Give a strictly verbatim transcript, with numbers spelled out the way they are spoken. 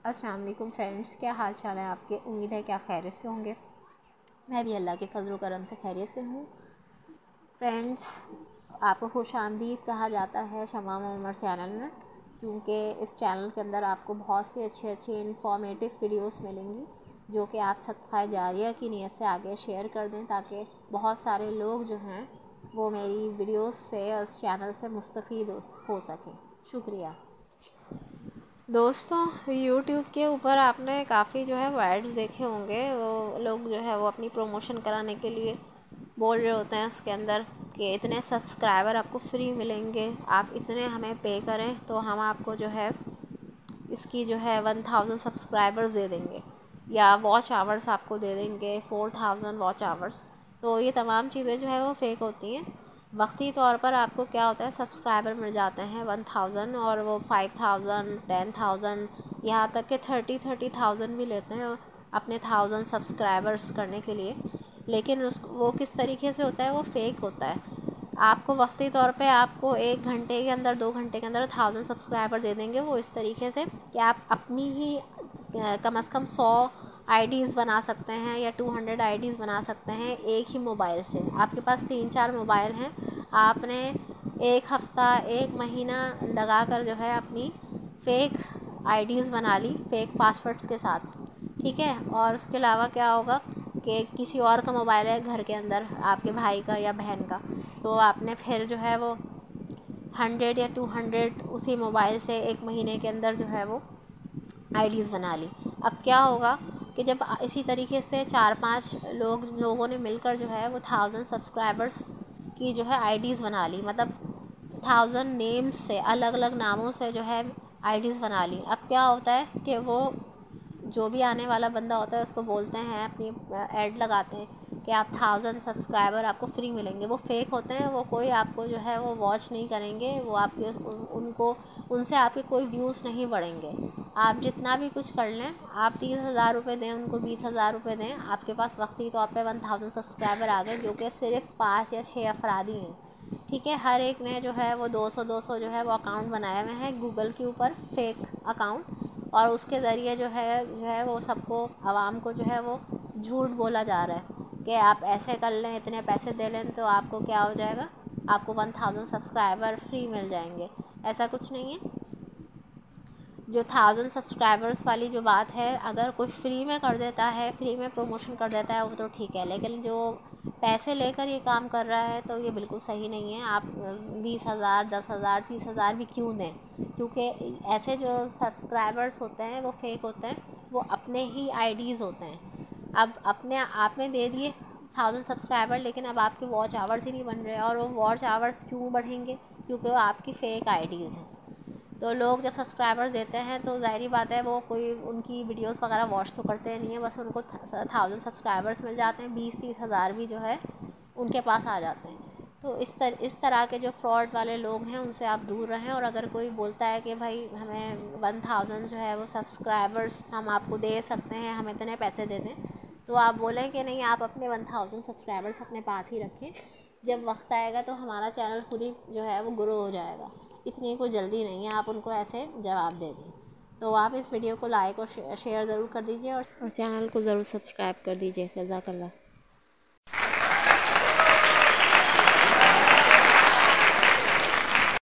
अस्सलाम वालेकुम फ्रेंड्स, क्या हाल चाल है आपके। उम्मीद है कि आप खैरियत से होंगे। मैं भी अल्लाह के फजल करम से खैरियत से हूँ। फ्रेंड्स, आपको खुश आमदीद कहा जाता है शमाम उमर चैनल में, क्योंकि इस चैनल के अंदर आपको बहुत सी अच्छी अच्छी इन्फॉर्मेटिव वीडियोस मिलेंगी जो कि आप सदक़ा जारिया की नीयत से आगे शेयर कर दें, ताकि बहुत सारे लोग जो हैं वो मेरी वीडियोस से और इस चैनल से मुस्तफ़ीद हो सकें। शुक्रिया दोस्तों। यूट्यूब के ऊपर आपने काफ़ी जो है एड्स देखे होंगे, वो लोग जो है वो अपनी प्रमोशन कराने के लिए बोल रहे होते हैं उसके अंदर कि इतने सब्सक्राइबर आपको फ्री मिलेंगे, आप इतने हमें पे करें तो हम आपको जो है इसकी जो है वन थाउजेंड सब्सक्राइबर्स दे देंगे, या वॉच आवर्स आपको दे देंगे फोर थाउजेंड वॉच आवर्स। तो ये तमाम चीज़ें जो है वो फेक होती हैं। वक्ती तौर पर आपको क्या होता है, सब्सक्राइबर मिल जाते हैं वन थाउजेंड और वो फाइव थाउजेंड टेन थाउजेंड यहाँ तक के थर्टी थर्टी थाउजेंड भी लेते हैं अपने थाउजेंड सब्सक्राइबर्स करने के लिए। लेकिन उस वो किस तरीके से होता है, वो फेक होता है। आपको वक्ती तौर पे आपको एक घंटे के अंदर दो घंटे के अंदर थाउजेंड सब्सक्राइबर दे देंगे वो इस तरीके से कि आप अपनी ही कम अज़ कम सौ आईडीज़ बना सकते हैं या टू हंड्रेड आईडीज़ बना सकते हैं एक ही मोबाइल से। आपके पास तीन चार मोबाइल हैं, आपने एक हफ़्ता एक महीना लगा कर जो है अपनी फ़ेक आईडीज़ बना ली फ़ेक पासवर्ड्स के साथ, ठीक है। और उसके अलावा क्या होगा कि किसी और का मोबाइल है घर के अंदर, आपके भाई का या बहन का, तो आपने फिर जो है वो हंड्रेड या टू हंड्रेड उसी मोबाइल से एक महीने के अंदर जो है वो आईडीज़ बना ली। अब क्या होगा कि जब इसी तरीके से चार पांच लोग लोगों ने मिलकर जो है वो थाउजेंड सब्सक्राइबर्स की जो है आईडीज़ बना ली, मतलब थाउजेंड नेम्स से, अलग अलग नामों से जो है आईडीज़ बना ली। अब क्या होता है कि वो जो भी आने वाला बंदा होता है उसको बोलते हैं, अपनी ऐड लगाते हैं कि आप थाउजेंड सब्सक्राइबर आपको फ्री मिलेंगे। वो फेक होते हैं, वो कोई आपको जो है वो वॉच नहीं करेंगे, वो आपके उनको उनसे आपके कोई व्यूज़ नहीं बढ़ेंगे। आप जितना भी कुछ कर लें, आप तीस हज़ार रुपये दें उनको, बीस हज़ार रुपये दें, आपके पास वक्ती तौर पे वन थाउजेंड सब्सक्राइबर आ गए, जो कि सिर्फ पाँच या छः अफरादी हैं, ठीक है। हर एक ने जो है वो दो सौ दो सौ जो है वो अकाउंट बनाए हुए हैं गूगल के ऊपर, फेक अकाउंट, और उसके ज़रिए जो है जो है वो सबको, आवाम को जो है वो झूठ बोला जा रहा है कि आप ऐसे कर लें, इतने पैसे दे लें तो आपको क्या हो जाएगा, आपको वन थाउजेंड सब्सक्राइबर फ्री मिल जाएंगे। ऐसा कुछ नहीं है। जो थाउजेंड सब्सक्राइबर्स वाली जो बात है, अगर कोई फ्री में कर देता है, फ्री में प्रमोशन कर देता है वो तो ठीक है, लेकिन जो पैसे लेकर ये काम कर रहा है तो ये बिल्कुल सही नहीं है। आप बीस हज़ार दस हज़ार तीस हज़ार भी क्यों दें, क्योंकि ऐसे जो सब्सक्राइबर्स होते हैं वो फेक होते हैं, वो अपने ही आईडीज़ होते हैं। अब अपने आपने दे दिए थाउजेंड सब्सक्राइबर, लेकिन अब आपके वॉच आवर्स ही नहीं बन रहे, और वो वॉच आवर्स क्यों बढ़ेंगे, क्योंकि वो आपकी फ़ेक आईडीज़ हैं। तो लोग जब सब्सक्राइबर्स देते हैं तो ज़ाहिरी बात है वो कोई उनकी वीडियोस वगैरह वॉच तो करते नहीं है, बस उनको थाउजेंड सब्सक्राइबर्स मिल जाते हैं, बीस तीस हज़ार भी जो है उनके पास आ जाते हैं। तो इस तर इस तरह के जो फ्रॉड वाले लोग हैं उनसे आप दूर रहें। और अगर कोई बोलता है कि भाई हमें वन थाउजेंड जो है वो सब्सक्राइबर्स हम आपको दे सकते हैं, हम इतने पैसे दे दें, तो आप बोलें कि नहीं, आप अपने वन थाउजेंड सब्सक्राइबर्स अपने पास ही रखें, जब वक्त आएगा तो हमारा चैनल खुद ही जो है वो ग्रो हो जाएगा। इतनी कोई जल्दी नहीं है, आप उनको ऐसे जवाब दे दें। तो आप इस वीडियो को लाइक और शेयर ज़रूर कर दीजिए, और चैनल को ज़रूर सब्सक्राइब कर दीजिए। जज़ाकल्लाह।